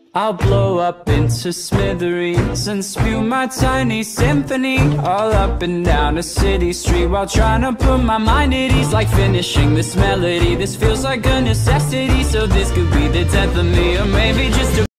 I'll blow up into smithereens and spew my tiny symphony all up and down a city street, while trying to put my mind at ease. Like finishing this melody, this feels like a necessity. So this could be the death of me, or maybe just a